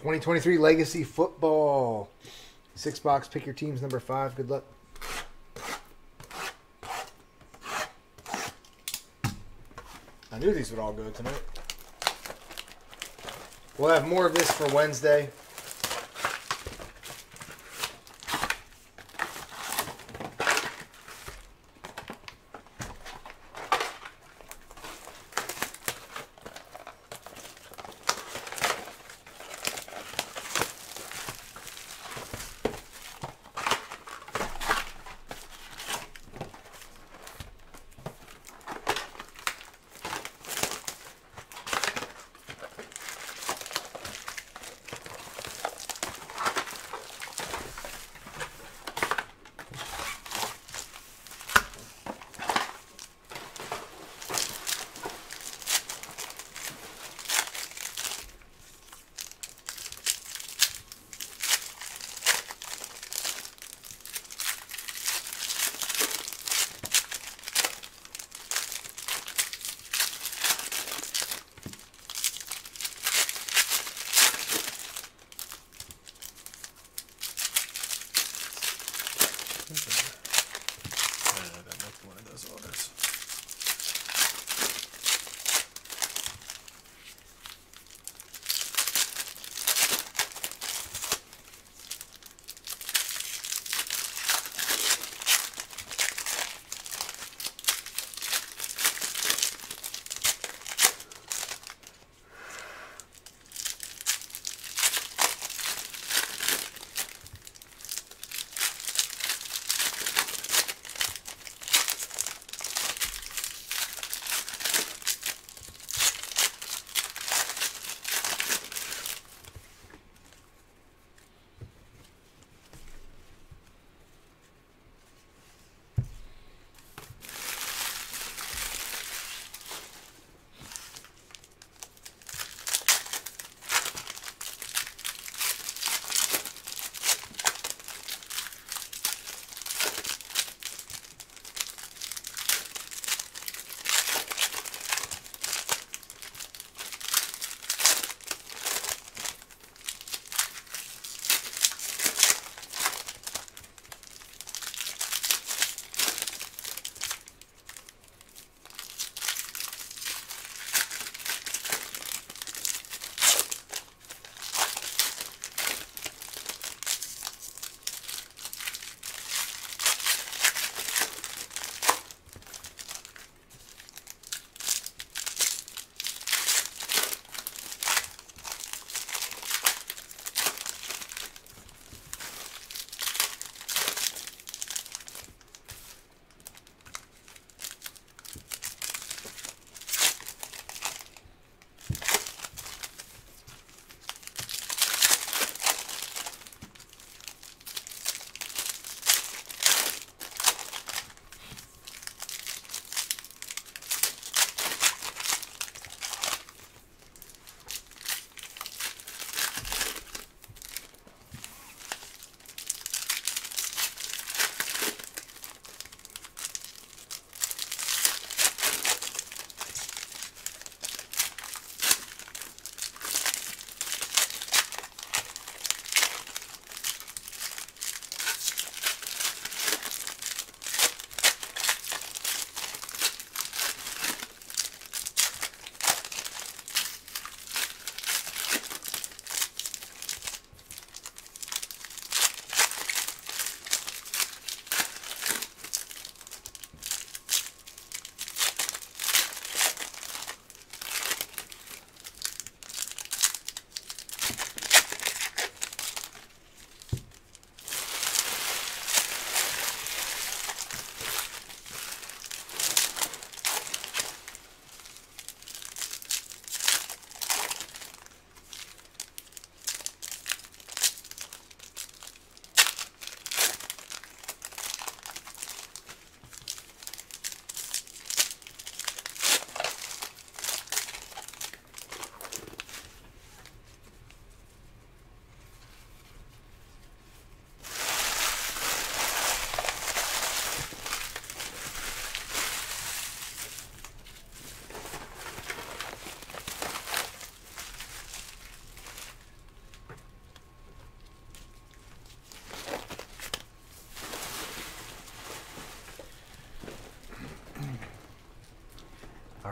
2023 Legacy Football. 6-box, pick your teams, number 5. Good luck. I knew these would all go tonight. We'll have more of this for Wednesday.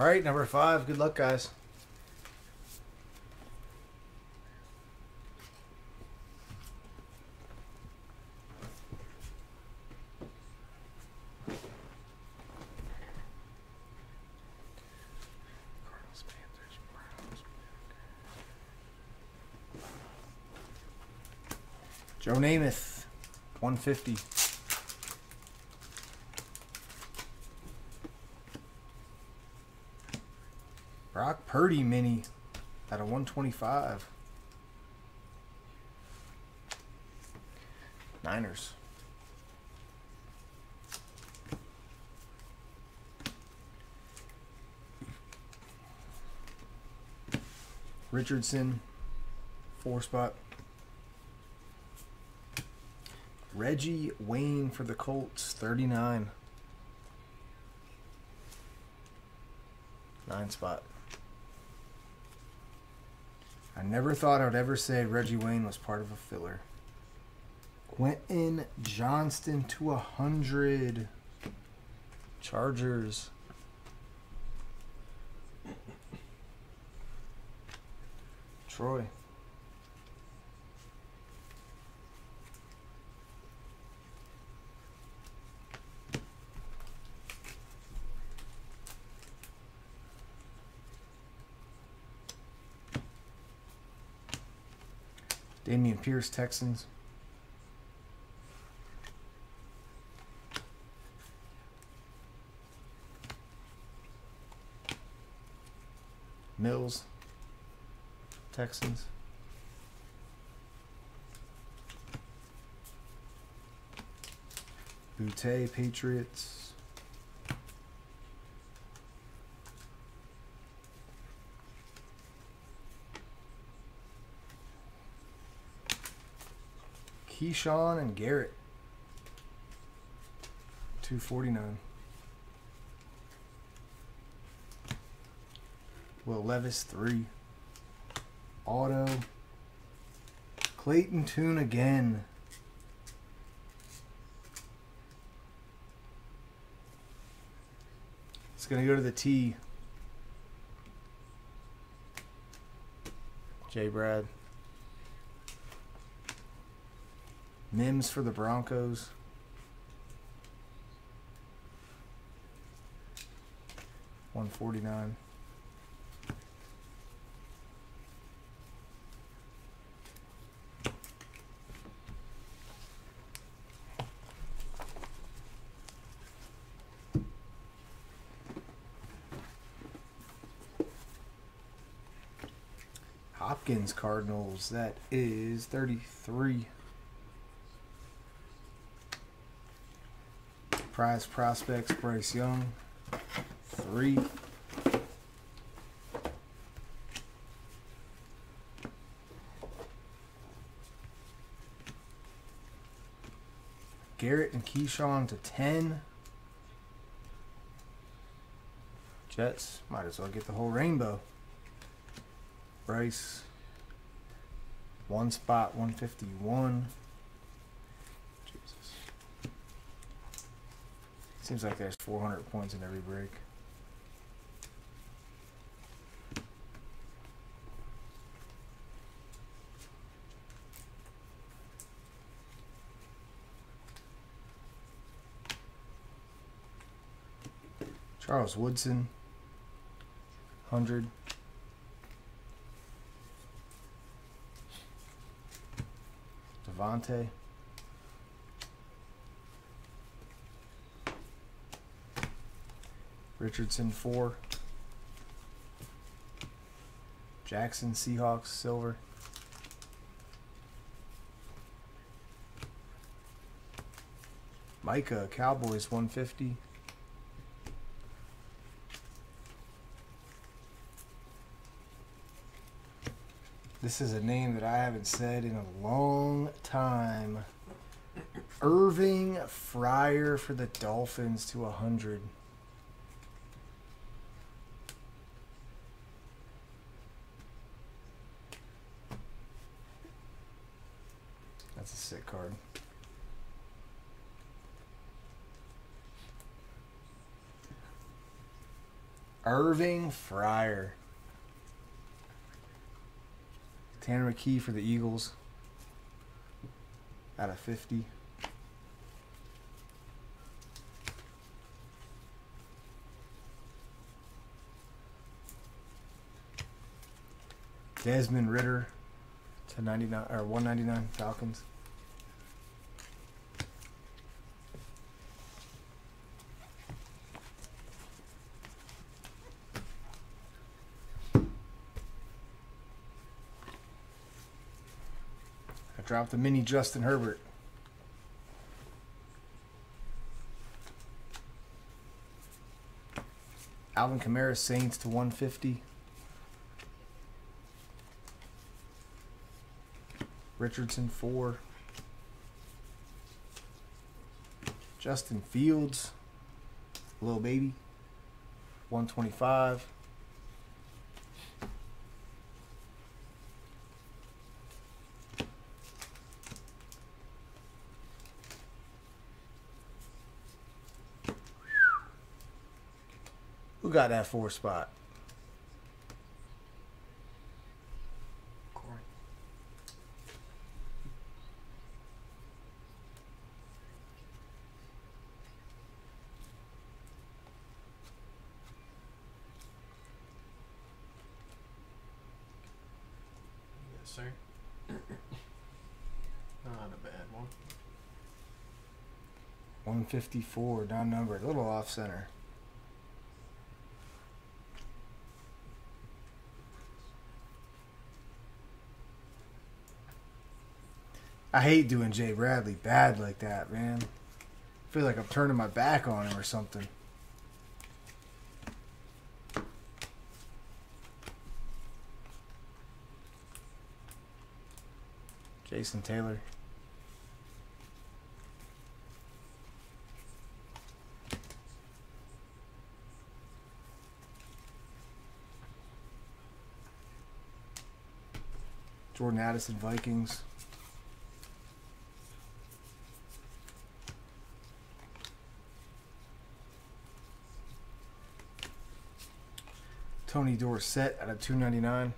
All right, number 5. Good luck, guys. Joe Namath, 150. Brock Purdy mini at a 125. Niners. Richardson, 4-spot. Reggie Wayne for the Colts, 39. 9-spot. I never thought I would ever say Reggie Wayne was part of a filler. Quentin Johnston to 100. Chargers. Troy. Damian Pierce, Texans. Mills, Texans. Butte, Patriots. Keyshawn and Garrett, 249. Will Levis, 3. Auto. Clayton Tune again. It's going to go to the T. J. Brad. Mims for the Broncos. $149. Hopkins Cardinals, that is 33. Prize Prospects, Bryce Young, 3. Garrett and Keyshawn to 10. Jets, might as well get the whole rainbow. Bryce, 1 spot, 151. Jesus. Seems like there's 400 points in every break. Charles Woodson, 100. Devontae. Richardson, 4. Jackson, Seahawks, silver. Micah, Cowboys, 150. This is a name that I haven't said in a long time. Irving Fryer for the Dolphins to 100. That's a sick card. Irving Fryer. Tanner McKee for the Eagles. Out of 50. Desmond Ridder to 99 or 199 Falcons. I dropped the mini Justin Herbert. Alvin Kamara Saints to 150. Richardson 4. Justin Fields, little baby, 125. Who got that 4 spot? Corey. Yes, sir. Not a bad one. 154, down numbered, a little off center. I hate doing Jay Bradley bad like that, man. I feel like I'm turning my back on him or something. Jason Taylor. Jordan Addison, Vikings. Tony Dorsett out of 299.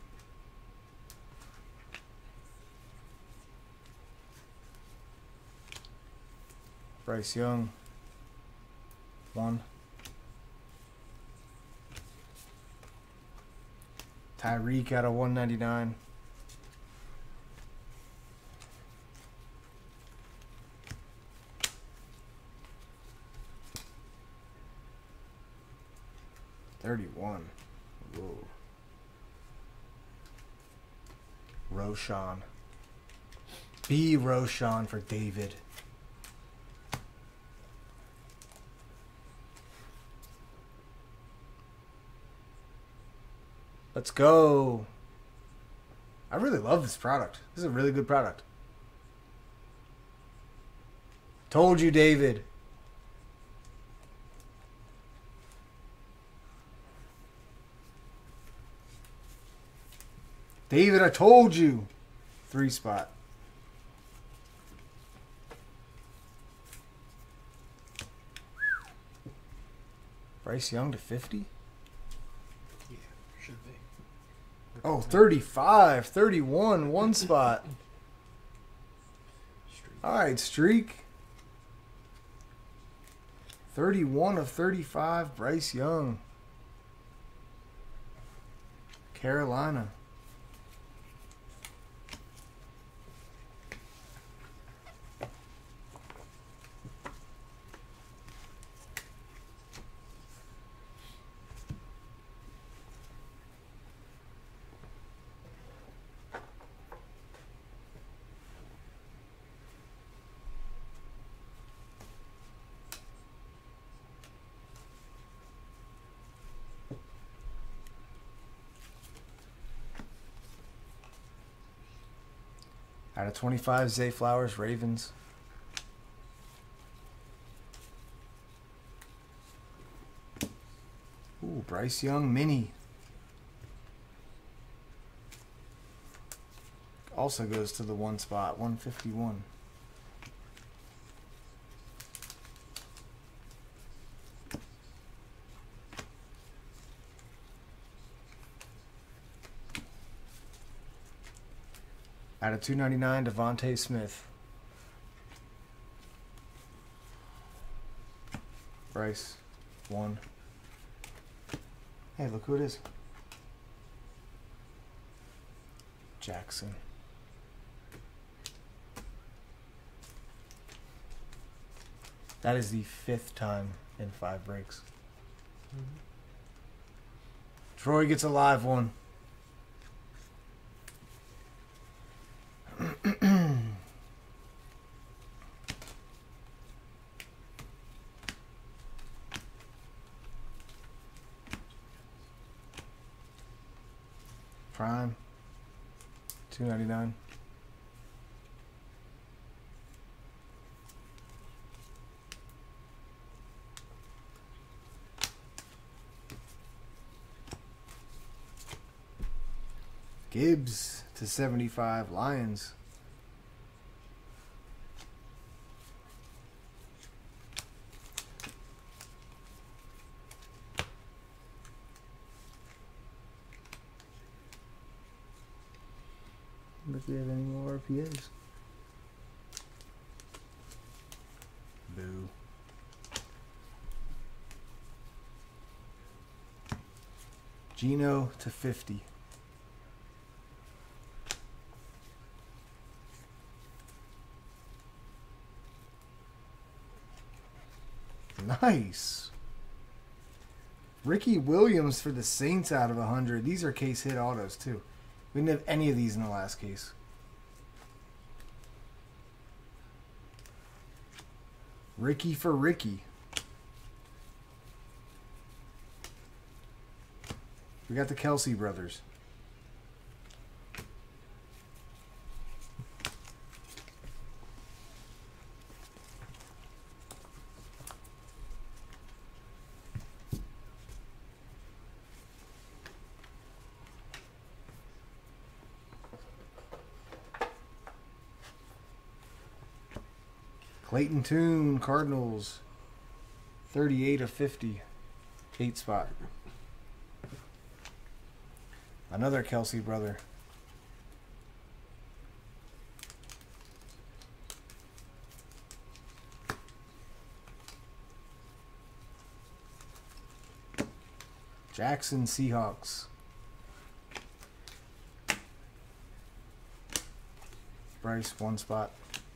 Bryce Young, 1. Tyreek out of 199. $31. Whoa. Roshan. B. Roshan for David. Let's go. I really love this product. This is a really good product. Told you, David. David, I told you. 3 spot. Bryce Young to 50? Yeah, should be. Oh, 35, 31, 1 spot. All right, streak. 31 of 35, Bryce Young. Carolina. Out of 25, Zay Flowers, Ravens. Ooh, Bryce Young, mini. Also goes to the 1 spot, 151. Out of 299, Devontae Smith. Bryce, 1. Hey, look who it is. Jackson. That is the 5th time in 5 breaks. Troy gets a live one. Prime. $2.99. Gibbs to 75, Lions. Look if we have any more RPAs. Boo. Gino to 50. Nice. Ricky Williams for the Saints out of 100. These are case hit autos too. We didn't have any of these in the last case. Ricky for Ricky. We got the Kelsey brothers. Clayton Tune, Cardinals. 38 of 50. 8 spot. Another Kelsey brother. Jackson Seahawks. Bryce, 1 spot.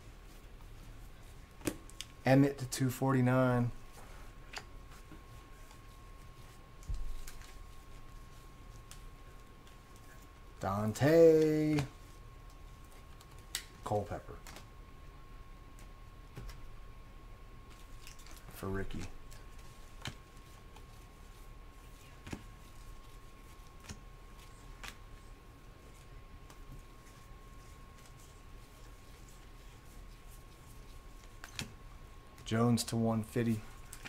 Emmett to 249. Dante. Culpepper. For Ricky. Jones to 150.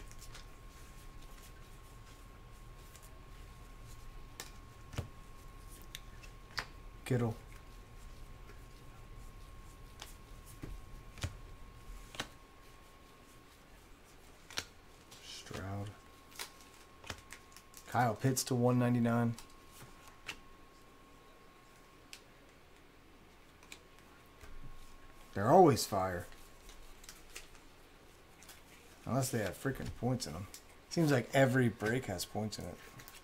Kittle. Stroud. Kyle Pitts to 199. They're always fire. Unless they have freaking points in them. Seems like every break has points in it.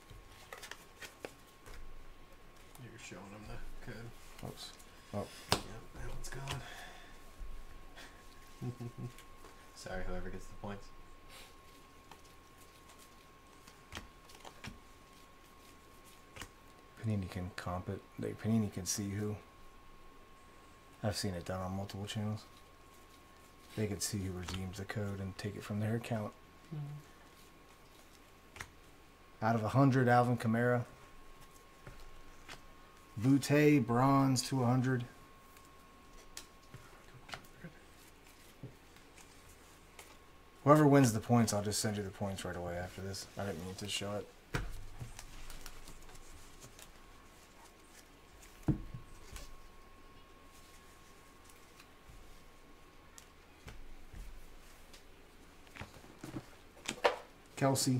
You're showing them the code. Oops. Oh. Yep, that one's gone. Sorry, whoever gets the points. Panini can comp it. Panini can see who. I've seen it done on multiple channels. They can see who redeems the code and take it from their account. Out of 100, Alvin Kamara. Butte, bronze to 100. Whoever wins the points, I'll just send you the points right away after this. I didn't mean to show it. Kelsey.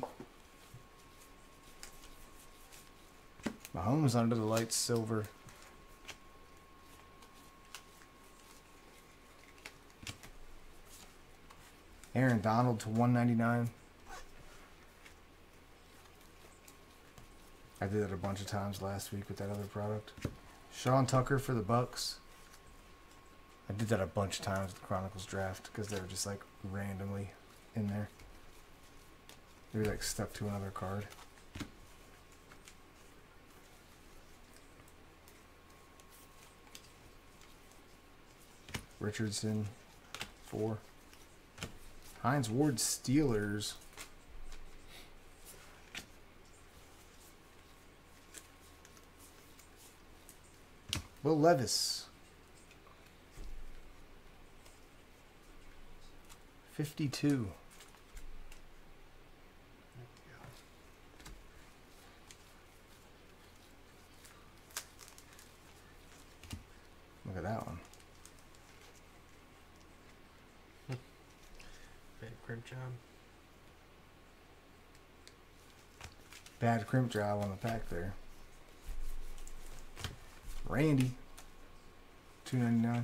Mahomes under the lights, silver. Aaron Donald to 199. I did it a bunch of times last week with that other product. Sean Tucker for the Bucks. I did that a bunch of times with the Chronicles draft because they were just like randomly in there. They were like stuck to another card. Richardson, 4. Hines Ward Steelers. Will Levis, 52. Look at that one. Bad crimp job. Bad crimp job on the pack there. Randy, $2.99.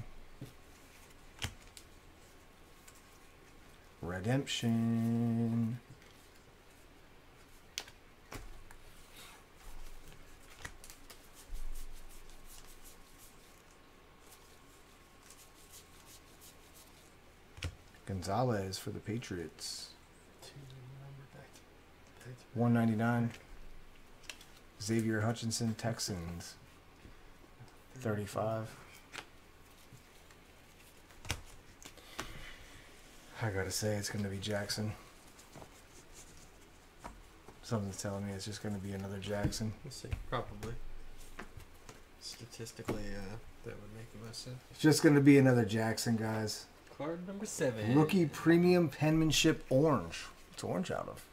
Redemption. Gonzalez for the Patriots. $1.99. Xavier Hutchinson, Texans. 35. I gotta say it's gonna be Jackson. Something's telling me it's just gonna be another Jackson. We'll see. Probably. Statistically, that would make the most sense. It's just gonna be another Jackson, guys. Card number 7. Rookie Premium Penmanship Orange. What's orange out of?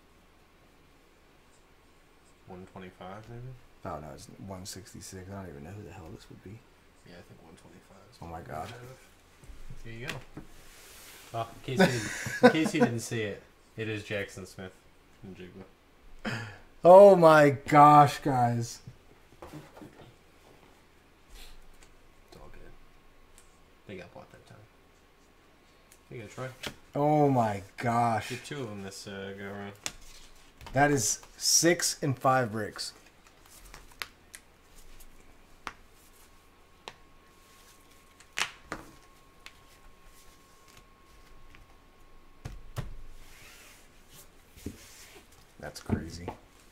125, maybe? Oh no, it's 166. I don't even know who the hell this would be. Yeah, I think 125 is Oh my god. Here you go. Oh, in case you didn't see it, it is Jackson Smith and Jigba. Oh my gosh, guys. It's all good. They got bought that time. You gotta try. Oh my gosh. Get 2 of them this go around. That is 6 and 5 bricks. That's crazy.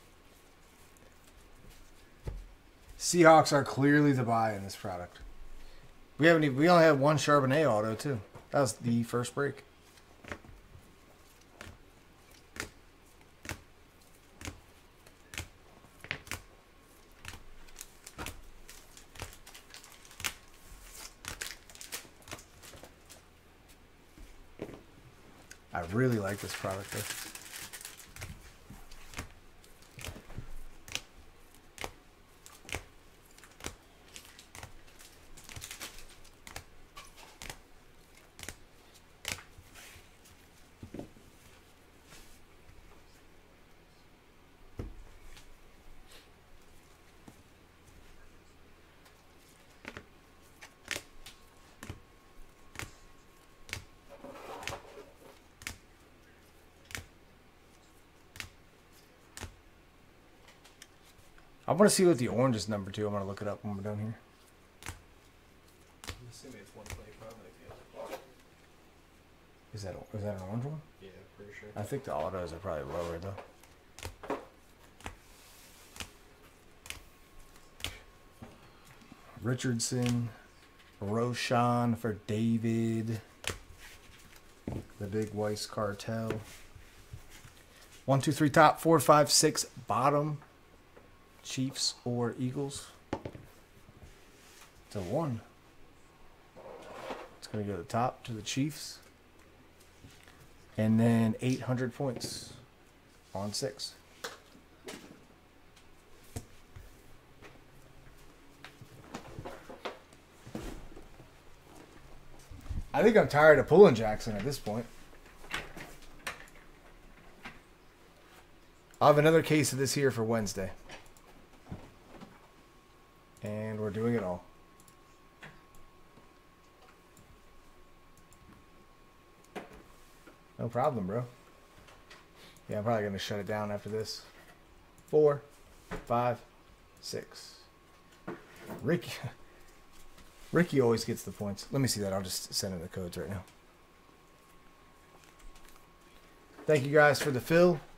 Seahawks are clearly the buy in this product. We only had one Charbonnet auto too. That was the first break. I really like this product though. I want to see what the orange is number 2. I'm going to look it up when we're done here. I'm assuming it's 125 like the other. Is that an orange one? Yeah, pretty sure. I think the autos are probably lower though. Richardson, Roshan for David. The big Weiss cartel. 1, 2, 3 top, 4, 5, 6 bottom. Chiefs or Eagles. It's a 1. It's going to go to the top to the Chiefs. And then 800 points on 6. I think I'm tired of pulling Jackson at this point. I'll have another case of this here for Wednesday. And we're doing it all. No problem, bro. Yeah, I'm probably going to shut it down after this. 4, 5, 6. Ricky always gets the points. Let me see that. I'll just send in the codes right now. Thank you guys for the fill.